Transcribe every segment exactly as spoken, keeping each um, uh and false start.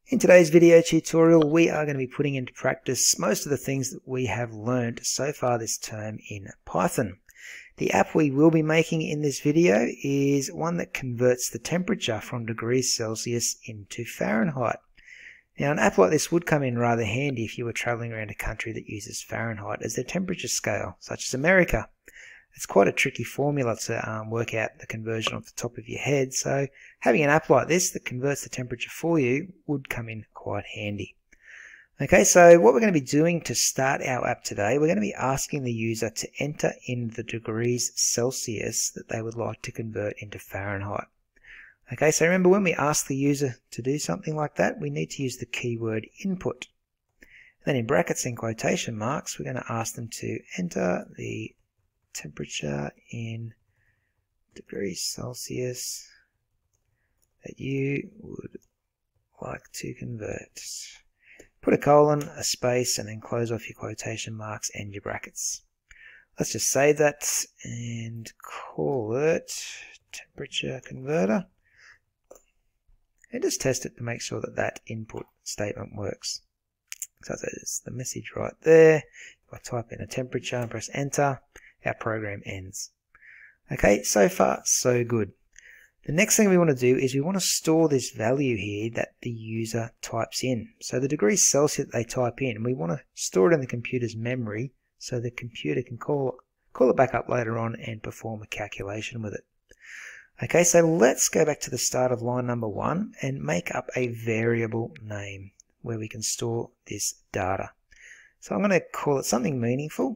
In today's video tutorial, we are going to be putting into practice most of the things that we have learned so far this term in Python. The app we will be making in this video is one that converts the temperature from degrees Celsius into Fahrenheit. Now, an app like this would come in rather handy if you were traveling around a country that uses Fahrenheit as their temperature scale, such as America. It's quite a tricky formula to um, work out the conversion off the top of your head, so having an app like this that converts the temperature for you would come in quite handy. Okay, so what we're going to be doing to start our app today, we're going to be asking the user to enter in the degrees Celsius that they would like to convert into Fahrenheit. Okay, so remember, when we ask the user to do something like that, we need to use the keyword input. Then in brackets and quotation marks, we're going to ask them to enter the temperature in degrees Celsius that you would like to convert. Put a colon, a space, and then close off your quotation marks and your brackets. Let's just save that and call it temperature converter, and just test it to make sure that that input statement works. So there's the message right there. If I type in a temperature and press enter, our program ends. Okay, so far so good. The next thing we want to do is we want to store this value here that the user types in. So the degrees Celsius that they type in, we want to store it in the computer's memory so the computer can call, call it back up later on and perform a calculation with it. Okay, so let's go back to the start of line number one and make up a variable name where we can store this data. So I'm going to call it something meaningful.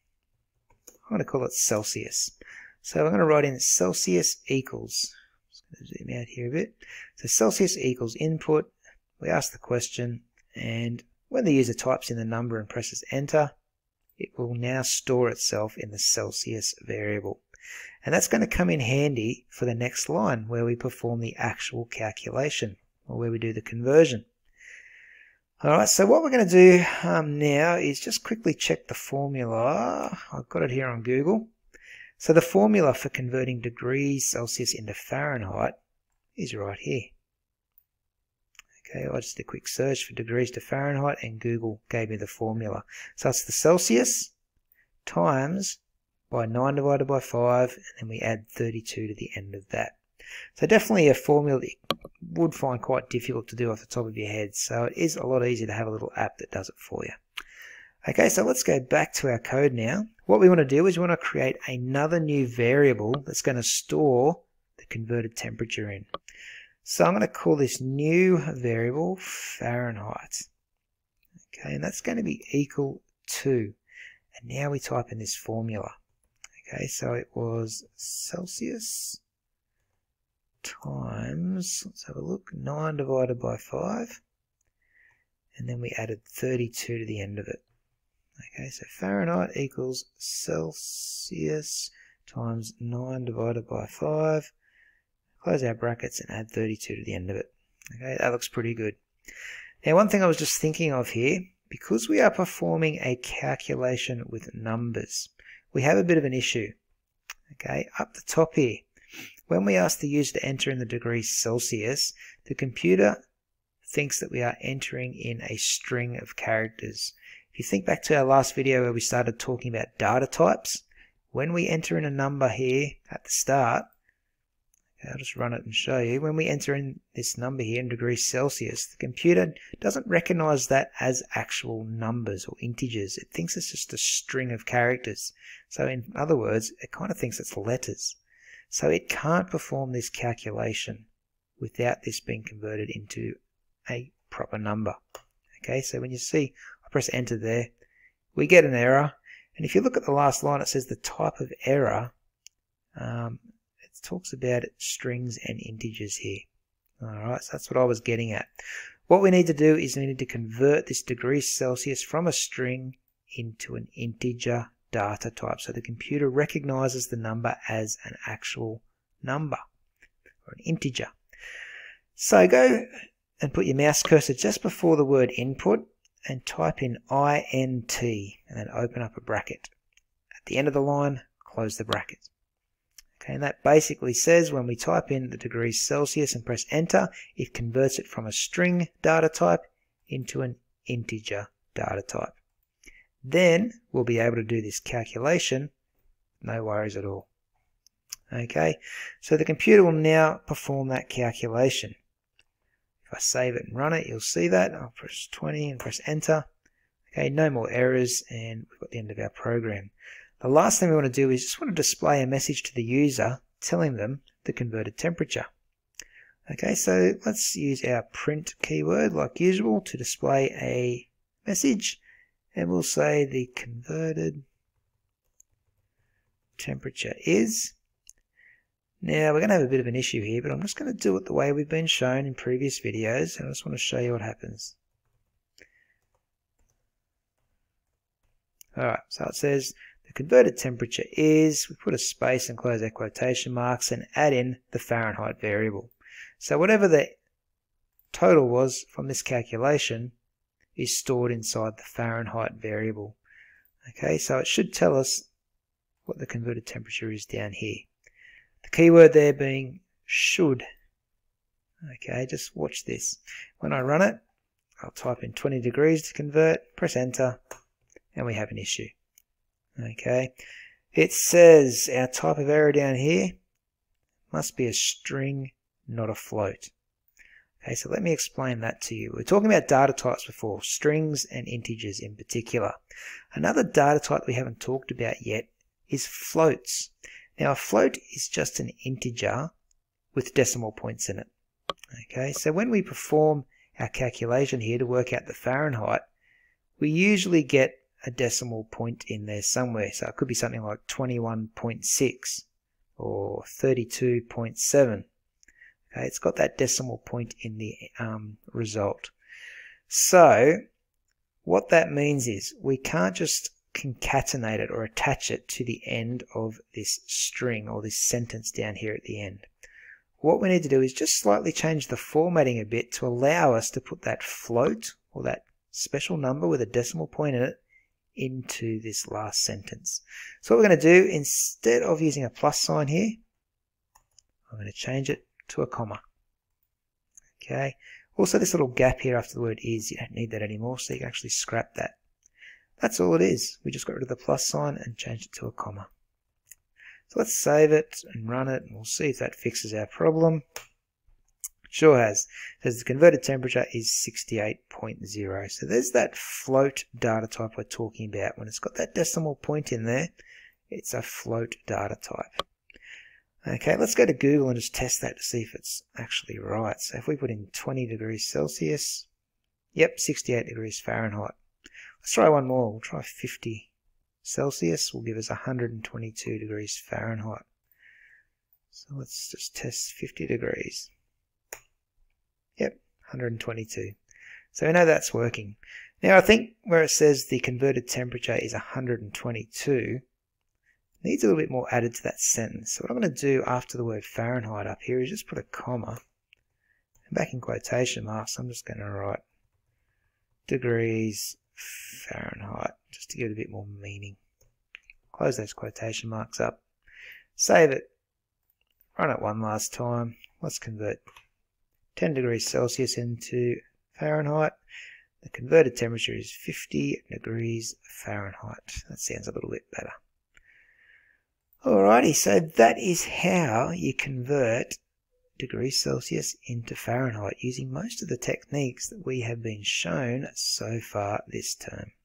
I'm going to call it Celsius. So I'm going to write in Celsius equals. I'm just going to zoom out here a bit. So Celsius equals input. We ask the question, and when the user types in the number and presses enter, it will now store itself in the Celsius variable. And that's going to come in handy for the next line where we perform the actual calculation, or where we do the conversion. Alright, so what we're going to do um, now is just quickly check the formula. I've got it here on Google. So the formula for converting degrees Celsius into Fahrenheit is right here. Okay, I just did a quick search for degrees to Fahrenheit and Google gave me the formula. So it's the Celsius times by nine divided by five, and then we add thirty-two to the end of that. So definitely a formula that you would find quite difficult to do off the top of your head. So it is a lot easier to have a little app that does it for you. Okay, so let's go back to our code now. What we want to do is we want to create another new variable that's going to store the converted temperature in. So I'm going to call this new variable Fahrenheit. Okay, and that's going to be equal to, and now we type in this formula. Okay, so it was Celsius times, let's have a look, nine divided by five, and then we added thirty-two to the end of it. Okay, so Fahrenheit equals Celsius times nine divided by five, close our brackets and add thirty-two to the end of it. Okay, that looks pretty good. Now, one thing I was just thinking of here, because we are performing a calculation with numbers, we have a bit of an issue. Okay, up the top here, when we ask the user to enter in the degrees Celsius, the computer thinks that we are entering in a string of characters. If you think back to our last video where we started talking about data types, when we enter in a number here at the start, okay, I'll just run it and show you. When we enter in this number here in degrees Celsius, the computer doesn't recognize that as actual numbers or integers. It thinks it's just a string of characters. So in other words, it kind of thinks it's letters. So it can't perform this calculation without this being converted into a proper number. Okay, so when you see I press enter there, we get an error. And if you look at the last line, it says the type of error. Um, it talks about strings and integers here. Alright, so that's what I was getting at. What we need to do is we need to convert this degrees Celsius from a string into an integer data type, so the computer recognizes the number as an actual number or an integer. So go and put your mouse cursor just before the word input and type in int and then open up a bracket. At the end of the line, close the bracket. Okay, and that basically says when we type in the degrees Celsius and press enter, it converts it from a string data type into an integer data type. Then we'll be able to do this calculation, no worries at all. Okay, so the computer will now perform that calculation. If I save it and run it, you'll see that. I'll press twenty and press enter. Okay, no more errors, and we've got the end of our program. The last thing we want to do is just want to display a message to the user telling them the converted temperature. Okay, so let's use our print keyword like usual to display a message, and we'll say the converted temperature is. Now we're going to have a bit of an issue here, but I'm just going to do it the way we've been shown in previous videos, and I just want to show you what happens. Alright, so it says the converted temperature is, we put a space and close our quotation marks and add in the Fahrenheit variable. So whatever the total was from this calculation is stored inside the Fahrenheit variable. Okay, so it should tell us what the converted temperature is down here. The keyword there being should. Okay, just watch this. When I run it, I'll type in twenty degrees to convert, press enter, and we have an issue. Okay, it says our type of error down here must be a string, not a float. Okay, so let me explain that to you. We were talking about data types before, strings and integers in particular. Another data type we haven't talked about yet is floats. Now a float is just an integer with decimal points in it. Okay, so when we perform our calculation here to work out the Fahrenheit, we usually get a decimal point in there somewhere. So it could be something like twenty-one point six or thirty-two point seven. Okay, it's got that decimal point in the um, result. So what that means is we can't just concatenate it or attach it to the end of this string or this sentence down here at the end. What we need to do is just slightly change the formatting a bit to allow us to put that float or that special number with a decimal point in it into this last sentence. So what we're going to do, instead of using a plus sign here, I'm going to change it to a comma. Okay. Also this little gap here after the word is, you don't need that anymore, so you can actually scrap that. That's all it is. We just got rid of the plus sign and changed it to a comma. So let's save it and run it, and we'll see if that fixes our problem. It sure has. It says the converted temperature is sixty-eight point zero. So there's that float data type we're talking about. When it's got that decimal point in there, it's a float data type. Okay, let's go to Google and just test that to see if it's actually right. So if we put in twenty degrees Celsius, yep, sixty-eight degrees Fahrenheit. Let's try one more. We'll try fifty Celsius. Will give us one hundred twenty-two degrees Fahrenheit. So let's just test fifty degrees. Yep, one hundred twenty-two. So we know that's working. Now I think where it says the converted temperature is one hundred twenty-two, needs a little bit more added to that sentence. So what I'm going to do after the word Fahrenheit up here is just put a comma. And back in quotation marks, I'm just going to write degrees Fahrenheit, just to give it a bit more meaning. Close those quotation marks up. Save it. Run it one last time. Let's convert ten degrees Celsius into Fahrenheit. The converted temperature is fifty degrees Fahrenheit. That sounds a little bit better. Alrighty, so that is how you convert degrees Celsius into Fahrenheit using most of the techniques that we have been shown so far this term.